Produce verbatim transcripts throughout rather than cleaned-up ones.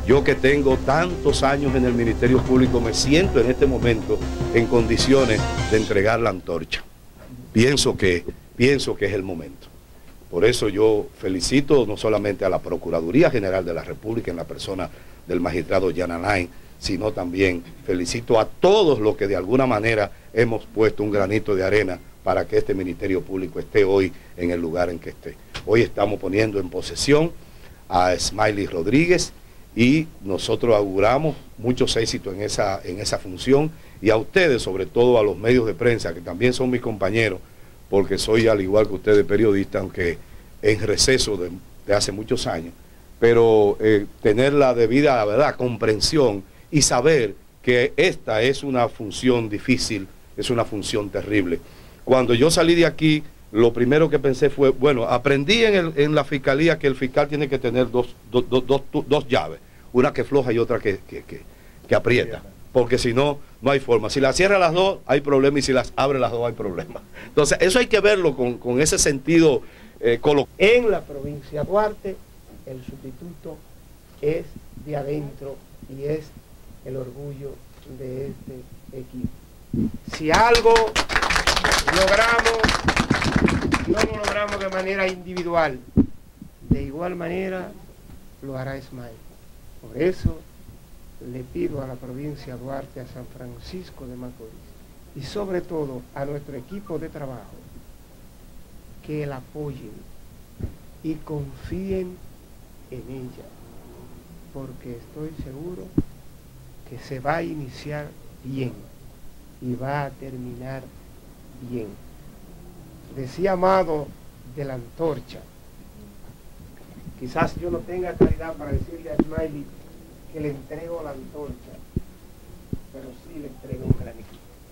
Yo que tengo tantos años en el Ministerio Público me siento en este momento en condiciones de entregar la antorcha. Pienso que, pienso que es el momento. Por eso yo felicito no solamente a la Procuraduría General de la República en la persona del magistrado Jan Alain, sino también felicito a todos los que de alguna manera hemos puesto un granito de arena para que este Ministerio Público esté hoy en el lugar en que esté. Hoy estamos poniendo en posesión a Smiley Rodríguez y nosotros auguramos muchos éxitos en esa, en esa función, y a ustedes, sobre todo a los medios de prensa, que también son mis compañeros, porque soy al igual que ustedes periodista, aunque en receso de, de hace muchos años, pero eh, tener la debida, la verdad, comprensión y saber que esta es una función difícil, es una función terrible. Cuando yo salí de aquí, lo primero que pensé fue, bueno, aprendí en, el, en la fiscalía que el fiscal tiene que tener dos, dos, dos, dos, dos llaves, una que floja y otra que, que, que, que aprieta, porque si no, no hay forma. Si las cierra las dos, hay problema, y si las abre las dos, hay problema. Entonces, eso hay que verlo con, con ese sentido eh, coloquial. En la provincia de Duarte, el sustituto es de adentro y es el orgullo de este equipo. Si algo logramos, no lo logramos de manera individual, de igual manera lo hará Ismael. Por eso le pido a la provincia de Duarte, a San Francisco de Macorís y sobre todo a nuestro equipo de trabajo que la apoyen y confíen en ella, porque estoy seguro que se va a iniciar bien y va a terminar bien. Decía Amado de la antorcha, quizás yo no tenga claridad para decirle a Smiley que le entrego la antorcha, pero sí le entrego un granito.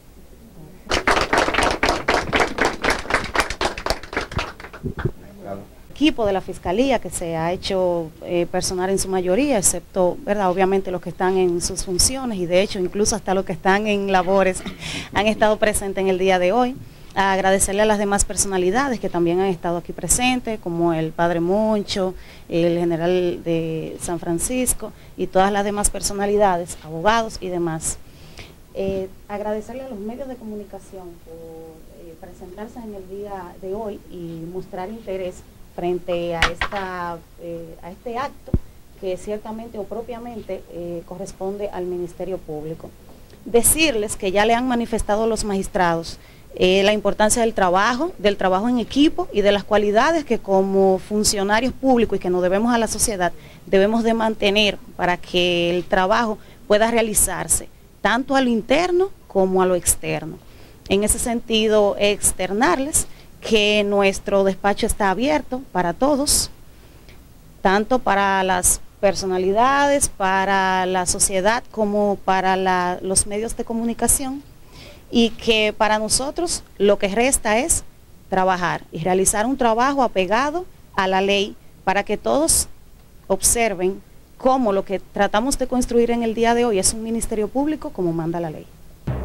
Equipo de la Fiscalía que se ha hecho eh, personal en su mayoría, excepto, ¿verdad?, obviamente los que están en sus funciones, y de hecho incluso hasta los que están en labores han estado presentes en el día de hoy. A agradecerle a las demás personalidades que también han estado aquí presentes, como el Padre Moncho, el general de San Francisco y todas las demás personalidades, abogados y demás. Eh, agradecerle a los medios de comunicación por eh, presentarse en el día de hoy y mostrar interés frente a, esta, eh, a este acto que ciertamente o propiamente eh, corresponde al Ministerio Público. Decirles que ya le han manifestado los magistrados eh, la importancia del trabajo, del trabajo en equipo y de las cualidades que como funcionarios públicos y que nos debemos a la sociedad debemos de mantener para que el trabajo pueda realizarse tanto a lo interno como a lo externo. En ese sentido, externarles que nuestro despacho está abierto para todos, tanto para las personalidades, para la sociedad, como para la, los medios de comunicación, y que para nosotros lo que resta es trabajar y realizar un trabajo apegado a la ley para que todos observen cómo lo que tratamos de construir en el día de hoy es un ministerio público como manda la ley.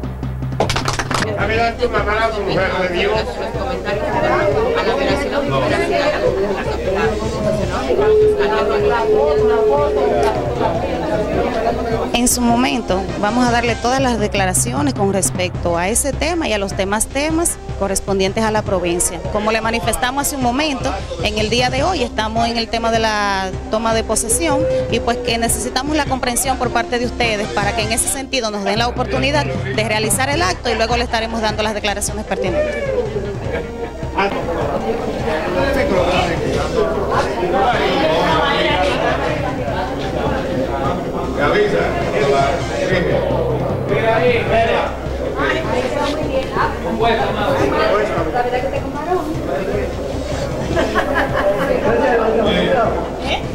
En su momento vamos a darle todas las declaraciones con respecto a ese tema y a los demás temas correspondientes a la provincia. Como le manifestamos hace un momento, en el día de hoy estamos en el tema de la toma de posesión y pues que necesitamos la comprensión por parte de ustedes para que en ese sentido nos den la oportunidad de realizar el acto y luego le estaremos dando las declaraciones pertinentes. ¿Eh?